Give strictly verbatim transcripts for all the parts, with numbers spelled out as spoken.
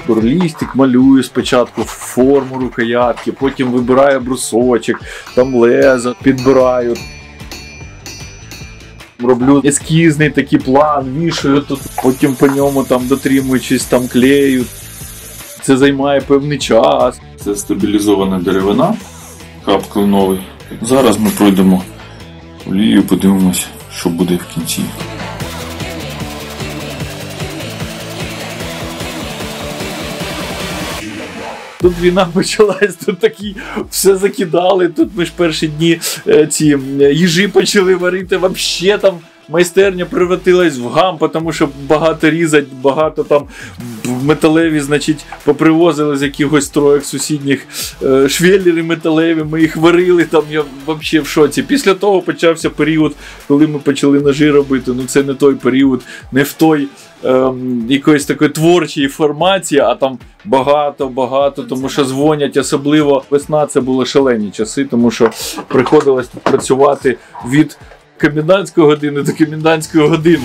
Шпурлістик малюю спочатку форму рукоятки, потім вибираю брусочок, там лезо, підбираю. Роблю ескізний такий план, вішаю тут, потім по ньому там дотримуючись, там клею. Це займає певний час. Це стабілізована деревина, кап кленовий. Зараз ми пройдемо олію, подивимось, що буде в кінці. Тут війна почалась, тут такі все закидали, тут ми ж перші дні е, ці їжі почали варити, взагалі там майстерня превратилась в гам, тому що багато різать, багато там металеві, значить, попривозили з якихось строїк сусідніх е, швеллери металеві, ми їх варили, там я взагалі в шоці. Після того почався період, коли ми почали ножі робити, ну це не той період, не в той е, якоїсь такої творчої формації, а там багато-багато, тому що дзвонять, особливо весна, це були шалені часи, тому що приходилось працювати від комендантської години до комендантської години.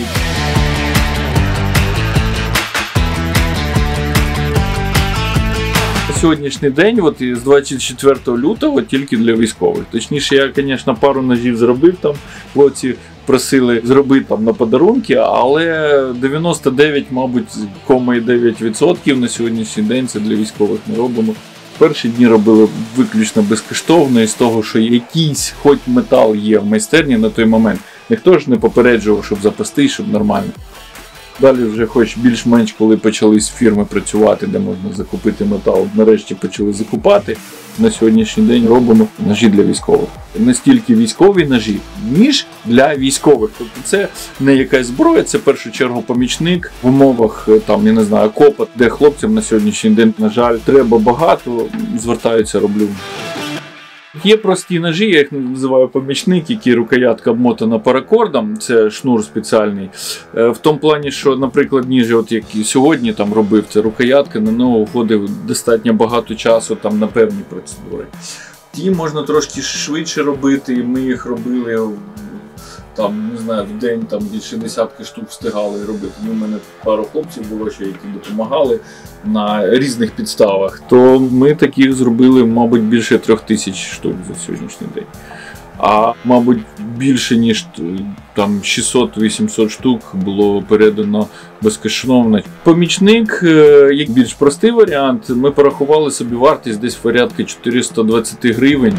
Сьогоднішній день, от з двадцять четвертого лютого, тільки для військових. Точніше, я, звісно, пару ножів зробив там, хлопці просили зробити там на подарунки, але дев'яносто дев'ять, мабуть, кома дев'ять відсотків на сьогоднішній день це для військових не робимо. Перші дні робили виключно безкоштовно, із того, що якийсь хоч метал є в майстерні на той момент. Ніхто ж не попереджував, щоб запасти, щоб нормально. Далі вже хоч більш-менш, коли почали фірми працювати, де можна закупити метал, нарешті почали закупати. На сьогоднішній день робимо ножі для військових. Не стільки військові ножі, ніж для військових. Тобто це не якась зброя, це в першу чергу помічник в умовах, там, я не знаю, окопа, де хлопцям на сьогоднішній день, на жаль, треба багато, звертаються, роблю. Є прості ножі, я їх називаю помічник, які рукоятка обмотана паракордом, це шнур спеціальний. В тому плані, що, наприклад, ніж, от як сьогодні там робив, це рукоятка, на нього входив достатньо багато часу там на певні процедури. Ті можна трошки швидше робити, ми їх робили там, не знаю, в день там більше десятки штук встигали робити. У мене пару хлопців було ще, які допомагали на різних підставах. То ми таких зробили, мабуть, більше трьох тисяч штук за сьогоднішній день. А, мабуть, більше ніж там шістсот-вісімсот штук було передано безкоштовно. Помічник, як більш простий варіант, ми порахували собі вартість десь порядка чотириста двадцять гривень.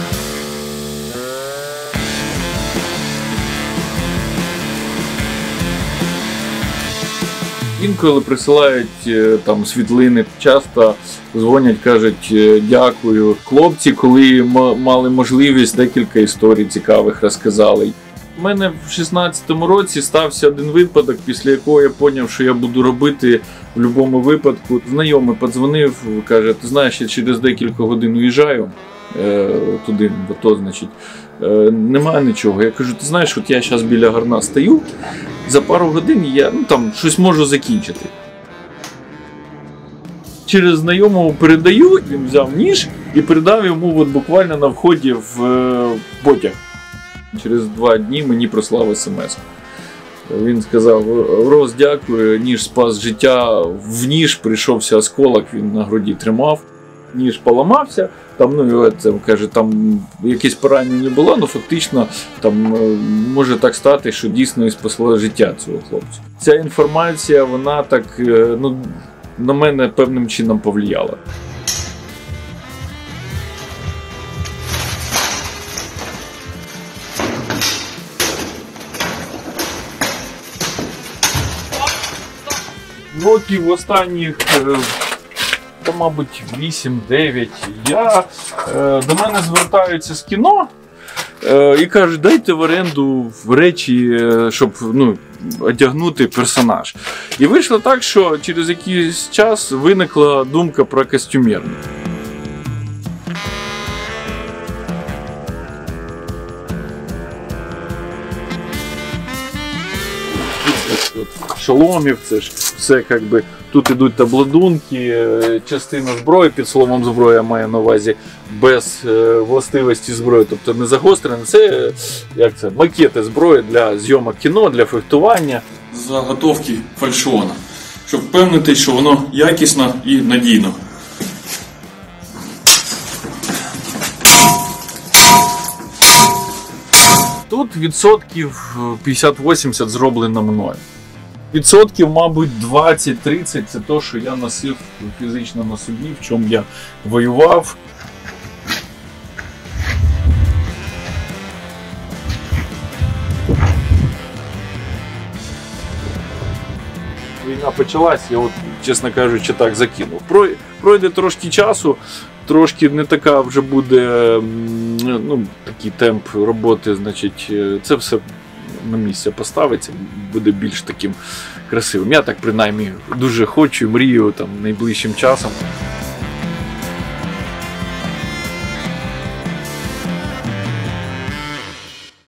Інколи присилають там світлини, часто дзвонять, кажуть дякую. Хлопці, коли мали можливість, декілька історій цікавих розказали. У мене в шістнадцятому році стався один випадок, після якого я зрозумів, що я буду робити в будь-якому випадку. Знайомий подзвонив, каже, ти знаєш, я через декілька годин уїжджаю е, туди, в АТО, значить, е, немає нічого. Я кажу, ти знаєш, от я зараз біля гарна стою, за пару годин я ну, там, щось можу закінчити. Через знайомого передаю, він взяв ніж і передав йому от буквально на вході в е, потяг. Через два дні мені прислав смс. Він сказав, Рос, дякую, ніж спас життя, в ніж прийшовся осколок, він на груді тримав. Ніж поламався, там, ну, це, каже, там якесь поранення було, але фактично там може так стати, що дійсно і спасло життя цього хлопця. Ця інформація, вона так, ну, на мене певним чином повлияла. Років останніх, та, мабуть, вісім-дев'ять, я, до мене звертаються з кіно і кажуть, дайте в оренду речі, щоб ну, одягнути персонаж. І вийшло так, що через якийсь час виникла думка про костюмерну. Шоломів, це ж все, якби, тут ідуть обладунки, частина зброї, під словом зброя має на увазі без е, властивості зброї, тобто не загострене, це, як це, макети зброї для зйомок кіно, для фехтування. Заготовки фальшона. щоб впевнитись, що воно якісно і надійно. Тут відсотків п'ятдесят-вісімдесят зроблено мною. Відсотків, мабуть, двадцять-тридцять це те, що я носив фізично на собі, в чому я воював. Війна почалась, я от, чесно кажучи, так закинув. Пройде трошки часу, трошки не така вже буде, ну, такий темп роботи, значить, це все на місце поставиться, буде більш таким красивим. Я так принаймні дуже хочу, мрію там найближчим часом.